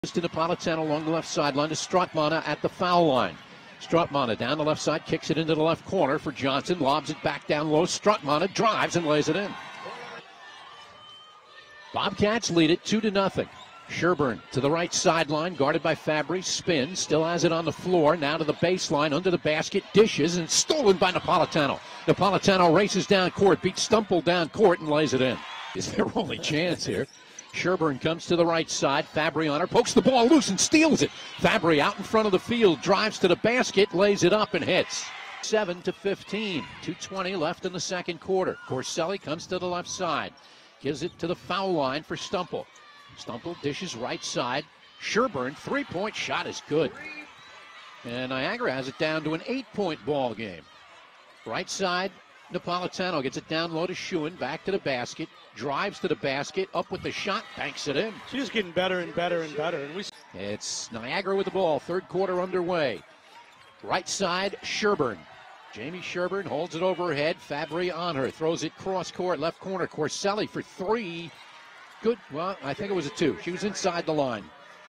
To Napolitano along the left sideline to Strautmane at the foul line. Strautmane down the left side, kicks it into the left corner for Johnson, lobs it back down low. Strautmane drives and lays it in. Bobcats lead it 2-0. Shewan to the right sideline, guarded by Fabry, spins, still has it on the floor, now to the baseline, under the basket, dishes, and stolen by Napolitano. Napolitano races down court, beats Stumple down court, and lays it in. Is their only chance here. Shewan comes to the right side. Fabry on her, pokes the ball loose and steals it. Fabry out in front of the field, drives to the basket, lays it up and hits. 7-15, 2:20 left in the second quarter. Corselli comes to the left side, gives it to the foul line for Stumple. Stumple dishes right side. Shewan, three-point shot is good. And Niagara has it down to an 8-point ball game. Right side, Napolitano gets it down low to Shewan, back to the basket, drives to the basket, up with the shot, banks it in. She's getting better and better and better. And it's Niagara with the ball, third quarter underway. Right side, Shewan. Jamie Shewan holds it over her head, Fabry on her, throws it cross court, left corner, Corselli for three. Good, well, I think it was a two. She was inside the line.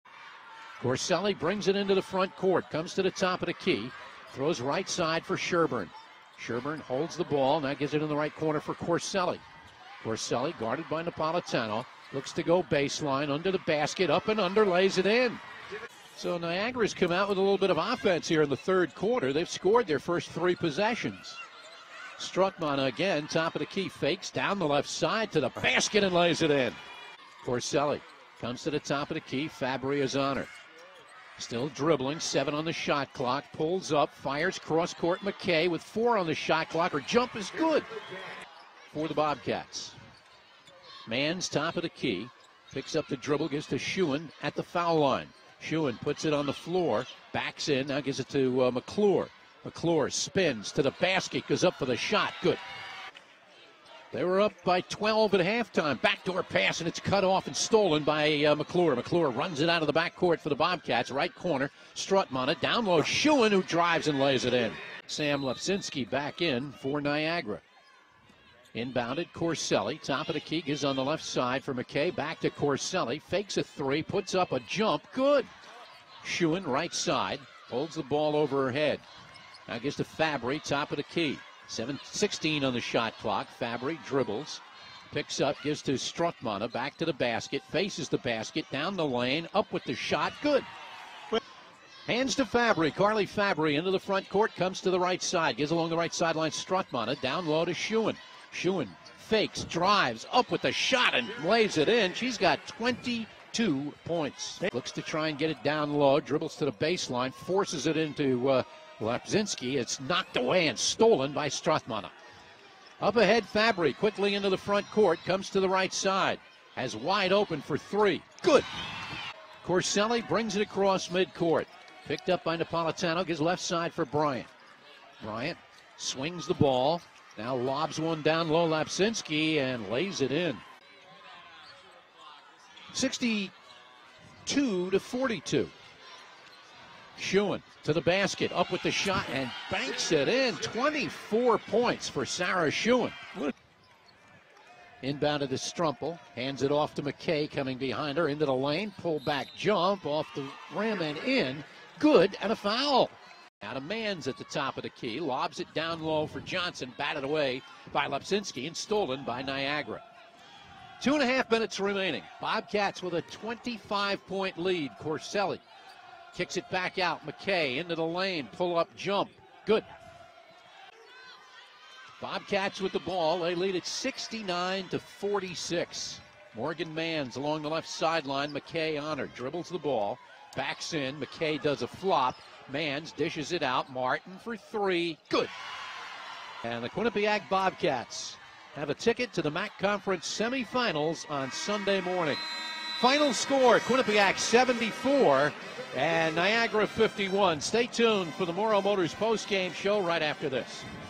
Corselli brings it into the front court, comes to the top of the key, throws right side for Shewan. Shewan holds the ball, now gives it in the right corner for Corselli. Corselli, guarded by Napolitano, looks to go baseline, under the basket, up and under, lays it in. So Niagara's come out with a little bit of offense here in the third quarter. They've scored their first three possessions. Strautmane again, top of the key, fakes down the left side to the basket and lays it in. Corselli comes to the top of the key, Fabry is on her. Still dribbling, 7 on the shot clock, pulls up, fires cross-court. McKay with 4 on the shot clock. Her jump is good for the Bobcats. Mann's top of the key, picks up the dribble, gives to Shewan at the foul line. Shewan puts it on the floor, backs in, now gives it to McClure. McClure spins to the basket, goes up for the shot, good. They were up by 12 at halftime. Backdoor pass, and it's cut off and stolen by McClure. McClure runs it out of the backcourt for the Bobcats. Right corner, Strautmane, down low, Shewan, who drives and lays it in. Sam Lepsinski back in for Niagara. Inbounded, Corselli, top of the key, gives on the left side for McKay. Back to Corselli, fakes a three, puts up a jump, good. Shewan, right side, holds the ball over her head. Now gives to Fabry, top of the key. 7:16 on the shot clock. Fabry dribbles, picks up, gives to Strautmane, back to the basket, faces the basket, down the lane, up with the shot, good. Hands to Fabry, Carly Fabry into the front court, comes to the right side, gives along the right sideline, Strautmane, down low to Shewan. Shewan fakes, drives, up with the shot and lays it in. She's got 22 points. Looks to try and get it down low, dribbles to the baseline, forces it into Lepsinski. It's knocked away and stolen by Strautmane. Up ahead, Fabry quickly into the front court, comes to the right side, has wide open for three. Good. Corselli brings it across midcourt. Picked up by Napolitano, gives left side for Bryant. Bryant swings the ball, now lobs one down low, Lepsinski, and lays it in. 62-42. Shewan to the basket, up with the shot, and banks it in. 24 points for Sarah Shewan. Inbounded to Stumple, hands it off to McKay, coming behind her, into the lane, pull back jump, off the rim and in. Good, and a foul. Now to Mann's at the top of the key, lobs it down low for Johnson, batted away by Lepsinski and stolen by Niagara. 2.5 minutes remaining. Bobcats with a 25-point lead. Corselli kicks it back out. McKay into the lane. Pull up jump. Good. Bobcats with the ball. They lead at 69-46. Morgan Mann's along the left sideline. McKay on her. Dribbles the ball. Backs in. McKay does a flop. Mann's dishes it out. Martin for three. Good. And the Quinnipiac Bobcats have a ticket to the MAAC Conference semifinals on Sunday morning. Final score, Quinnipiac 74 and Niagara 51. Stay tuned for the Morrow Motors postgame show right after this.